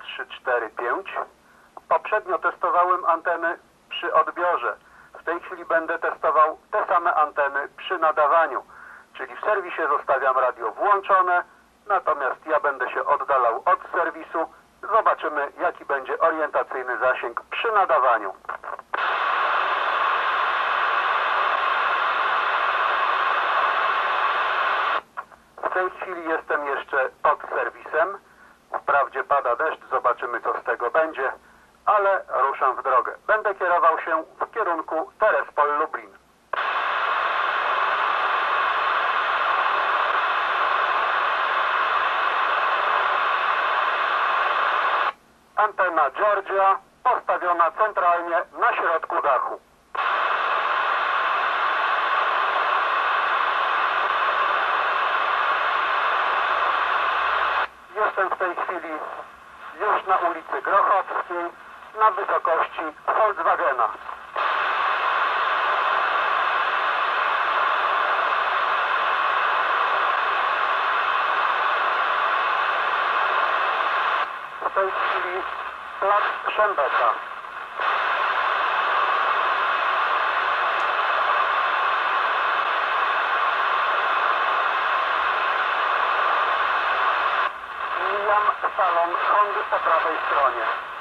3, 4, 5. Poprzednio testowałem anteny przy odbiorze. W tej chwili będę testował te same anteny przy nadawaniu. Czyli w serwisie zostawiam radio włączone, natomiast ja będę się oddalał od serwisu. Zobaczymy, jaki będzie orientacyjny zasięg przy nadawaniu. W tej chwili jestem jeszcze pod serwisem. Wprawdzie pada deszcz, zobaczymy, co z tego będzie, ale ruszam w drogę. Będę kierował się w kierunku Terespol Lublin. Antena Georgia postawiona centralnie na środku dachu. Jestem w tej chwili już na ulicy Grochowskiej, na wysokości Volkswagena. W tej chwili plac Szembeka. Mijam salon Hondy po prawej stronie.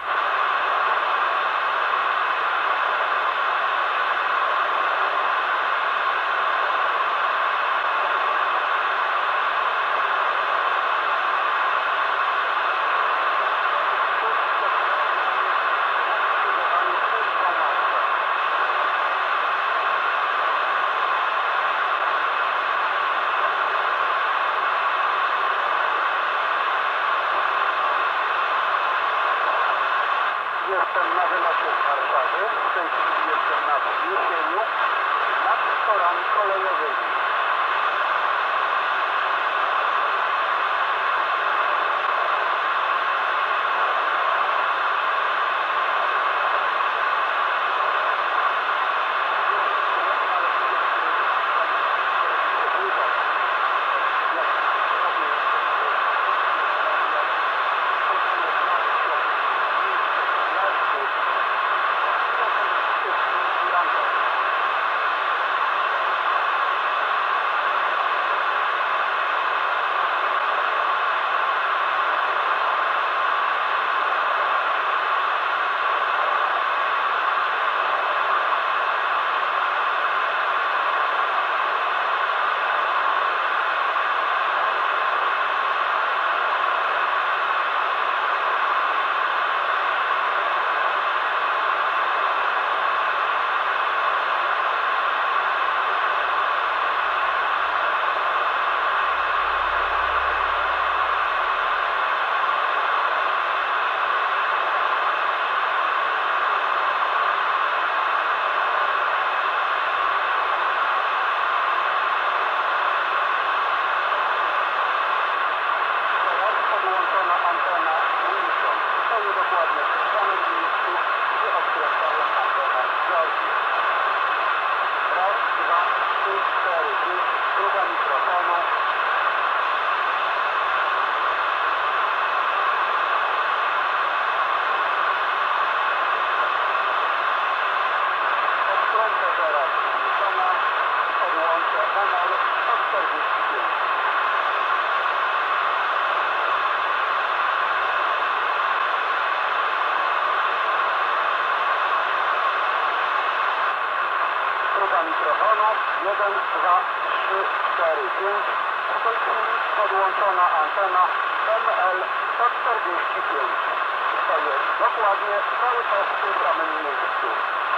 Jestem na wylocie z Warszawy, w tej chwili jestem na wzniesieniu nad torami kolejowymi. Mikrofonu 1, 2, 3, 4, 5. W tej chwili podłączona antena ML 145. Stoję dokładnie cały czas w tym samym miejscu.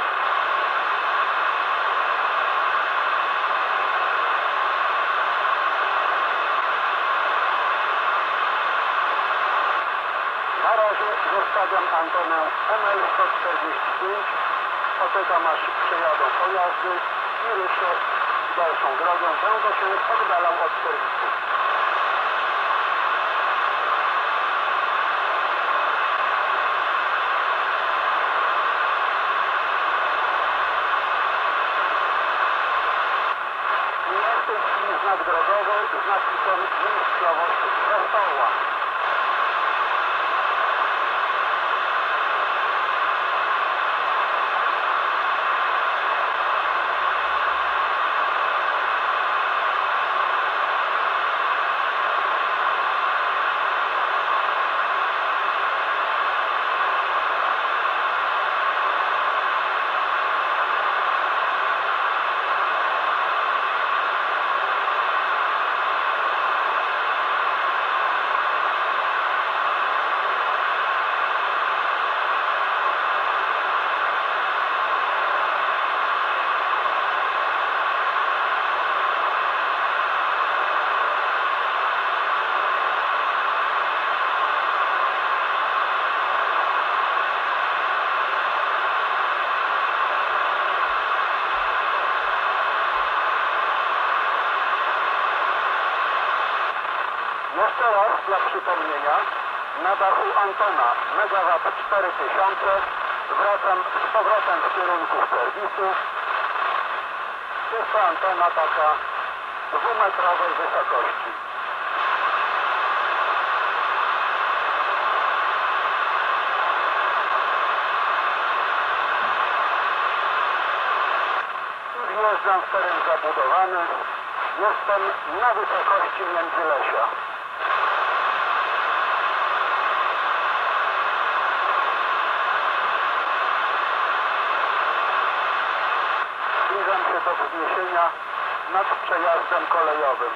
Na razie zostawiam antenę ML 145. Poczekam, aż przejadą pojazdy i ruszę dalszą drogą. Będę się oddalał od serwisu. Jest w tej chwili znak drogowy z napisem miejscowość Wesoła. Jeszcze raz dla przypomnienia, na dachu antena megawat 4000, wracam z powrotem w kierunku serwisu. Jest to antena taka 2-metrowej wysokości. Wjeżdżam w teren zabudowany. Jestem na wysokości Międzylesia. Zbliżam się do wzniesienia nad przejazdem kolejowym.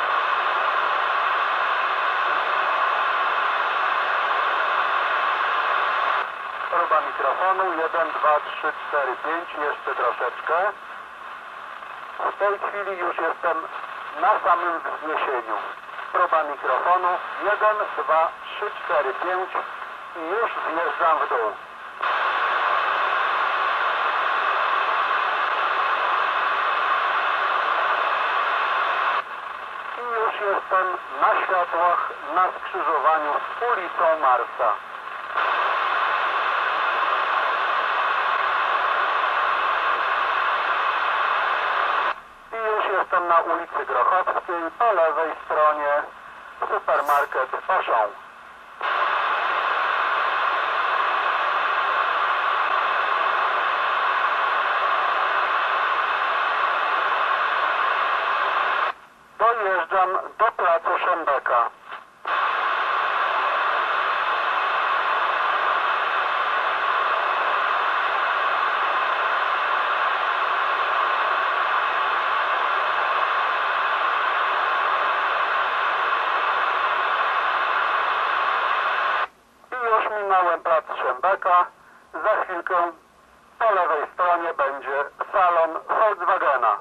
Próba mikrofonu 1, 2, 3, 4, 5, jeszcze troszeczkę. W tej chwili już jestem na samym wzniesieniu. Próba mikrofonu 1, 2, 3, 4, 5 i już zjeżdżam w dół. I już jestem na światłach na skrzyżowaniu z ulicą Marsa. Jestem na ulicy Grochowskiej, po lewej stronie supermarket Auchan. Dojeżdżam do placu Szembeka. Minąłem plac Szembeka. Za chwilkę po lewej stronie będzie salon Volkswagena.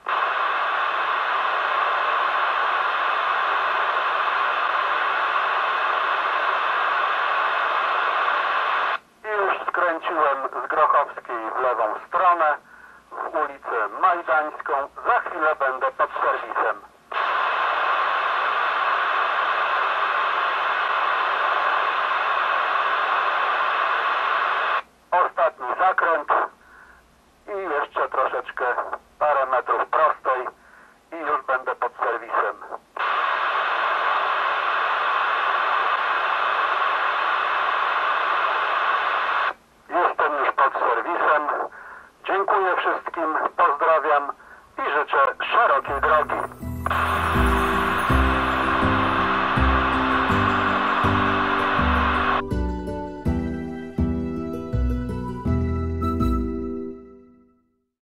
I już skręciłem z Grochowskiej w lewą stronę, w ulicę Majdańską. Za chwilę będę pod serwisem. Ostatni zakręt i jeszcze troszeczkę, parę metrów prostej i już będę pod serwisem. Jestem już pod serwisem. Dziękuję wszystkim, pozdrawiam i życzę szerokiej drogi.